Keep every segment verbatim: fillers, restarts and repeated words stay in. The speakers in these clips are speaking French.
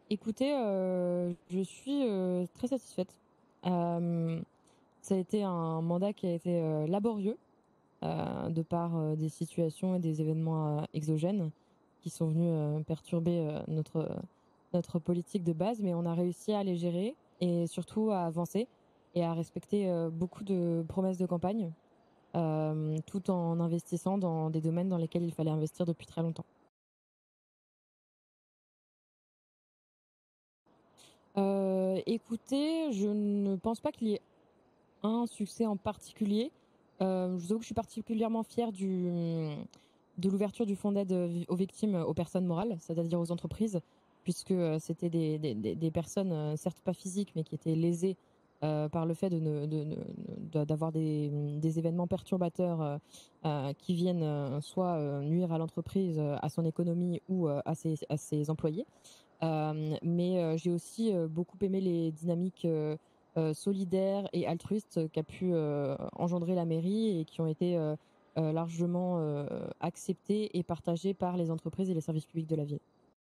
Écoutez, heu, je suis, heu, très satisfaite. Hem, Ça a été un mandat qui a été, heu, laborieux, heu, de par, heu, des situations et des événements, heu, exogènes qui sont venus, heu, perturber, heu, notre, notre politique de base, mais on a réussi à les gérer et surtout à avancer et à respecter, heu, beaucoup de promesses de campagne, hem, tout en investissant dans des domaines dans lesquels il fallait investir depuis très longtemps. Heu, écoutez, je ne pense pas qu'il y ait un succès en particulier. Heu, je vous avoue que je suis particulièrement fière du, mmh, de l'ouverture du fonds d'aide, heu, aux victimes, aux personnes morales, c'est-à-dire aux entreprises, puisque, heu, c'était des des des des personnes, heu, certes pas physiques, mais qui étaient lésées, heu, par le fait de ne de ne de d'avoir des, mmh, des événements perturbateurs, heu heu, qui viennent, heu, soit, heu, nuire à l'entreprise, heu, à son économie ou, heu, à ses à ses employés. Hem, mais heu, j'ai aussi, heu, beaucoup aimé les dynamiques, heu heu, solidaires et altruistes qu'a pu, heu, engendrer la mairie et qui ont été, heu heu, largement, heu, acceptées et partagées par les entreprises et les services publics de la ville.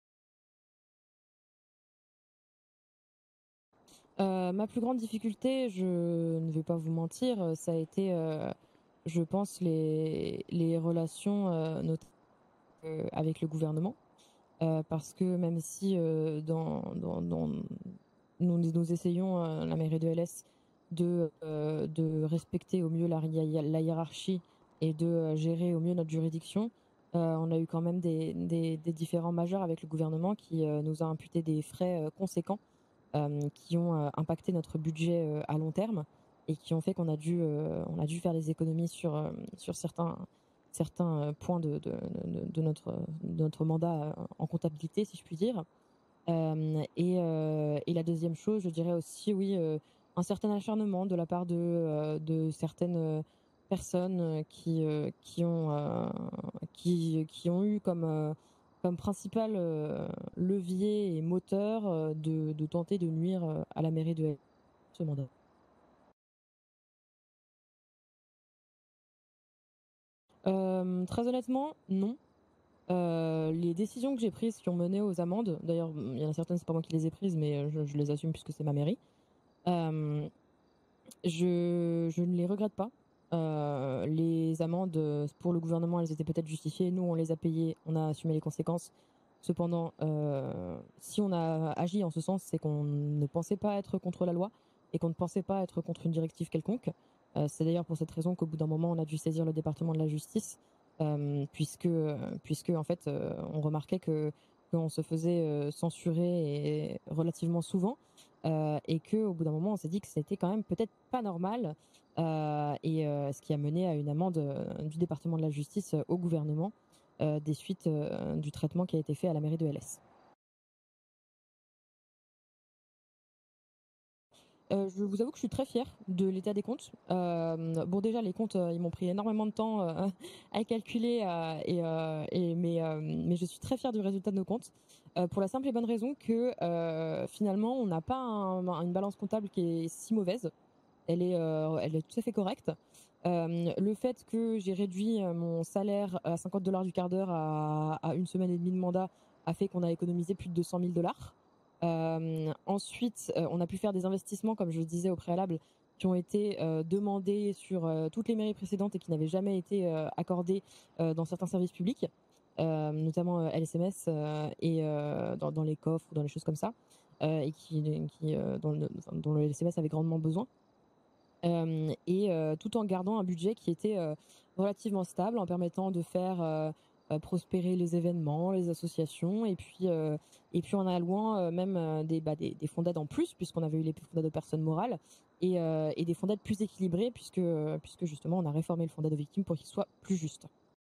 Heu, ma plus grande difficulté, je ne vais pas vous mentir, heu, ça a été, heu, je pense les les relations, heu, not heu, avec le gouvernement. Heu, parce que même si, heu, dans dans dans nous nous essayons, heu, la mairie de L S, de, heu, de respecter au mieux la ria la hiérarchie et de, heu, gérer au mieux notre juridiction, heu, on a eu quand même des des des différends majeurs avec le gouvernement qui, heu, nous a imputé des frais, heu, conséquents, hem, qui ont, heu, impacté notre budget, heu, à long terme et qui ont fait qu'on a dû, heu, on a dû faire des économies sur, hem, sur certains certains, heu, points de de de de notre, de notre mandat, heu, en comptabilité, si je puis dire. Hem et heu et la deuxième chose, je dirais aussi, oui, heu, un certain acharnement de la part de, heu, de certaines, heu, personnes, heu, qui, heu, qui ont, heu, qui qui ont eu comme, heu, comme principal, heu, levier et moteur, heu, de de tenter de nuire, heu, à la mairie de ce mandat. Hem, très honnêtement, non. Heu, les décisions que j'ai prises qui ont mené aux amendes, d'ailleurs, mmh, il y en a certaines, c'est pas moi qui les ai prises, mais heu, je je les assume puisque c'est ma mairie. Hem Je je ne les regrette pas. Heu, les amendes, heu, pour le gouvernement, elles étaient peut-être justifiées. Nous, on les a payées, on a assumé les conséquences. Cependant, heu, si on a agi en ce sens, c'est qu'on ne pensait pas être contre la loi et qu'on ne pensait pas être contre une directive quelconque. Heu, c'est d'ailleurs pour cette raison qu'au bout d'un moment, on a dû saisir le département de la justice, hem, puisque, heu, puisque en fait, heu, on remarquait que qu'on se faisait, heu, censurer et relativement souvent. Heu et qu'au bout d'un moment, on s'est dit que c'était quand même peut-être pas normal, heu et heu, ce qui a mené à une amende, heu, du département de la justice, heu, au gouvernement, heu, des suites, heu, du traitement qui a été fait à la mairie de L S. Heu, je vous avoue que je suis très fière de l'état des comptes. Hem, bon déjà les comptes, heu, ils m'ont pris énormément de temps, heu, à calculer, heu et heu et mais hem, mais je suis très fière du résultat de nos comptes, heu, pour la simple et bonne raison que, heu, finalement on n'a pas un une balance comptable qui est si mauvaise. Elle est, heu, elle est tout à fait correcte. Hem, le fait que j'ai réduit, heu, mon salaire à cinquante dollars du quart d'heure à à une semaine et demie de mandat a fait qu'on a économisé plus de deux cent mille dollars. Hem, ensuite, heu, on a pu faire des investissements, comme je le disais au préalable, qui ont été, heu, demandés sur, heu, toutes les mairies précédentes et qui n'avaient jamais été, heu, accordés, heu, dans certains services publics, heu, notamment, heu, L S M S, heu et heu, dans dans les coffres ou dans les choses comme ça, heu et qui qui, heu, dont le enfin, dont le L S M S avait grandement besoin. Hem et heu, tout en gardant un budget qui était, heu, relativement stable, en permettant de faire, heu heu, prospérer les événements, les associations et puis, heu et puis en allouant, heu, même, heu, des, bah, des des fonds d'aide en plus puisqu'on avait eu les fonds d'aide aux personnes morales et heu et des fonds d'aide plus équilibrés puisque, heu, puisque justement on a réformé le fonds d'aide aux victimes pour qu'il soit plus juste.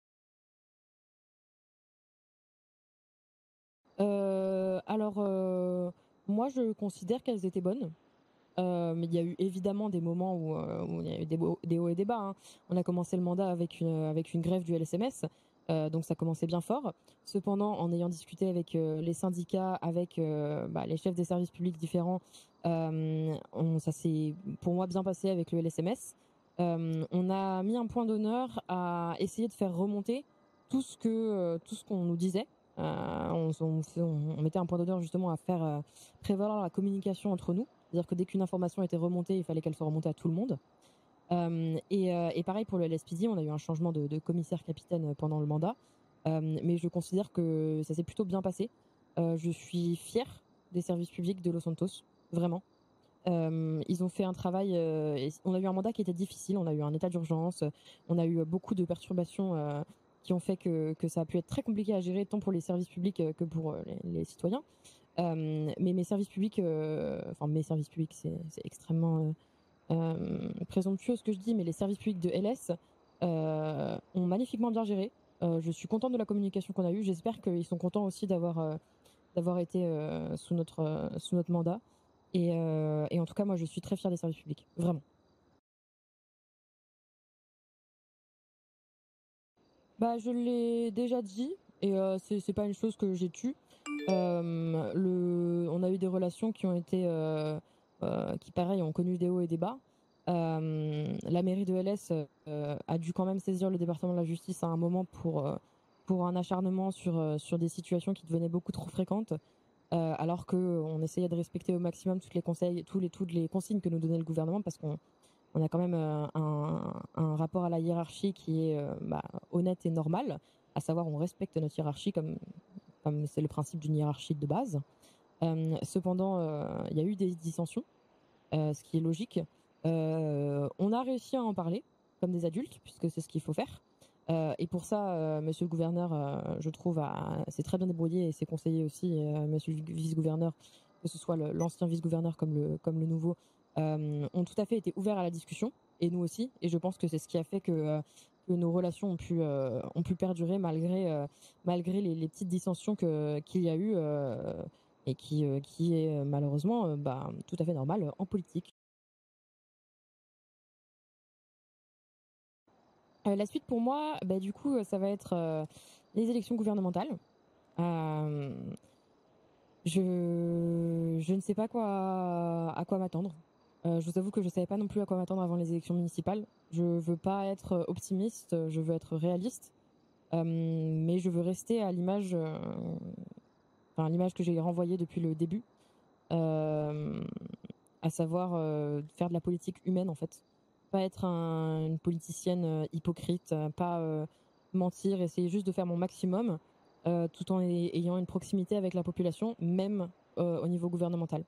Heu, alors, heu, moi je considère qu'elles étaient bonnes. Heu, mais il y a eu évidemment des moments où, heu, où il y a eu des beaux des hauts et des bas, hein. On a commencé le mandat avec une, avec une grève du L S M S, heu, donc ça commençait bien fort. Cependant, en ayant discuté avec, heu, les syndicats, avec, heu, bah, les chefs des services publics différents, hem, on ça s'est pour moi bien passé avec le L S M S. Hem, on a mis un point d'honneur à essayer de faire remonter tout ce que, heu, tout ce qu'on nous disait. Euh, on, on, on, mettait un point d'honneur justement à faire euh, prévaloir la communication entre nous. C'est-à-dire que dès qu'une information était remontée, il fallait qu'elle soit remontée à tout le monde. Euh, et, euh, et pareil pour le L S P D, on a eu un changement de, de commissaire-capitaine pendant le mandat. Euh, mais je considère que ça s'est plutôt bien passé. Euh, je suis fière des services publics de Los Santos, vraiment. Euh, ils ont fait un travail. Euh, on a eu un mandat qui était difficile. On a eu un état d'urgence. On a eu beaucoup de perturbations euh, qui ont fait que, que ça a pu être très compliqué à gérer tant pour les services publics que pour les, les citoyens. Euh, mais mes services publics, euh, enfin mes services publics, c'est, c'est extrêmement euh, euh, présomptueux ce que je dis, mais les services publics de L S euh, ont magnifiquement bien géré. Euh, je suis contente de la communication qu'on a eue. J'espère qu'ils sont contents aussi d'avoir euh, d'avoir été euh, sous notre euh, sous notre mandat. Et, euh, et en tout cas, moi, je suis très fière des services publics, vraiment. Bah, je l'ai déjà dit, et euh, c'est c'est pas une chose que j'ai tue. Euh, le, on a eu des relations qui ont été, euh, euh, qui pareil, ont connu des hauts et des bas. Euh, la mairie de L S euh, a dû quand même saisir le département de la justice à un moment pour euh, pour un acharnement sur euh, sur des situations qui devenaient beaucoup trop fréquentes, euh, alors que on essayait de respecter au maximum toutes les conseils, tous les toutes les consignes que nous donnait le gouvernement, parce qu'on on a quand même euh, un, un rapport à la hiérarchie qui est euh, bah, honnête et normal, à savoir on respecte notre hiérarchie comme comme c'est le principe d'une hiérarchie de base. Euh, cependant, euh, il y a eu des dissensions, euh, ce qui est logique. Euh, on a réussi à en parler comme des adultes, puisque c'est ce qu'il faut faire. Euh, et pour ça, euh, Monsieur le gouverneur, euh, je trouve, a- s'est très bien débrouillé et ses conseillers aussi, euh, Monsieur le vice-gouverneur, que ce soit le- l'ancien vice-gouverneur comme le, comme le nouveau, euh, ont tout à fait été ouverts à la discussion, et nous aussi. Et je pense que c'est ce qui a fait que, euh, que nos relations ont pu, euh, ont pu perdurer malgré, euh, malgré les, les petites dissensions que, qu'il y a eu, euh, et qui, euh, qui est euh, malheureusement euh, bah, tout à fait normal euh, en politique. Euh, la suite pour moi, bah, du coup, euh, ça va être euh, les élections gouvernementales. Euh, je, je ne sais pas quoi, à quoi m'attendre. Euh, je vous avoue que je ne savais pas non plus à quoi m'attendre avant les élections municipales. Je veux pas être optimiste, je veux être réaliste, euh, mais je veux rester à l'image, euh, enfin l'image que j'ai renvoyée depuis le début, euh, à savoir euh, faire de la politique humaine en fait. Pas être un- une politicienne euh, hypocrite, euh, pas euh, mentir, essayer juste de faire mon maximum, euh, tout en ay- ayant une proximité avec la population, même euh, au niveau gouvernemental.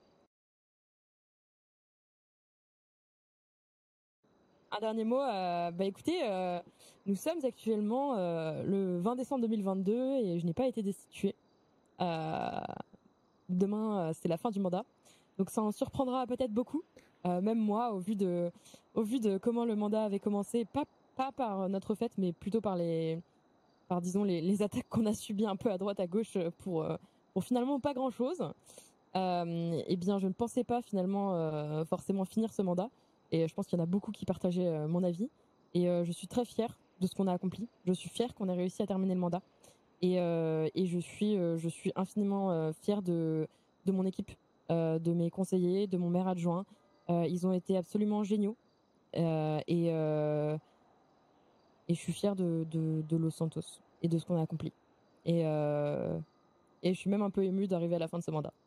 Un dernier mot, euh, bah écoutez, euh, nous sommes actuellement euh, le vingt décembre deux mille vingt-deux et je n'ai pas été destituée. Euh, Demain, euh, c'est la fin du mandat. Donc ça en surprendra peut-être beaucoup, euh, même moi, au vu de, au vu de comment le mandat avait commencé, pas, pas par notre fait, mais plutôt par les, par disons les, les attaques qu'on a subies un peu à droite, à gauche pour, euh, pour finalement pas grand-chose. Euh, eh bien, je ne pensais pas finalement euh, forcément finir ce mandat, et je pense qu'il y en a beaucoup qui partageaient euh, mon avis. Et euh, je suis très fière de ce qu'on a accompli. Je suis fière qu'on ait réussi à terminer le mandat. Et, euh, et je suis, euh, je suis infiniment euh, fière de, de mon équipe, euh, de mes conseillers, de mon maire adjoint. Euh, ils ont été absolument géniaux. Euh, et, euh, et je suis fière de, de, de Los Santos et de ce qu'on a accompli. Et, euh, et je suis même un peu émue d'arriver à la fin de ce mandat.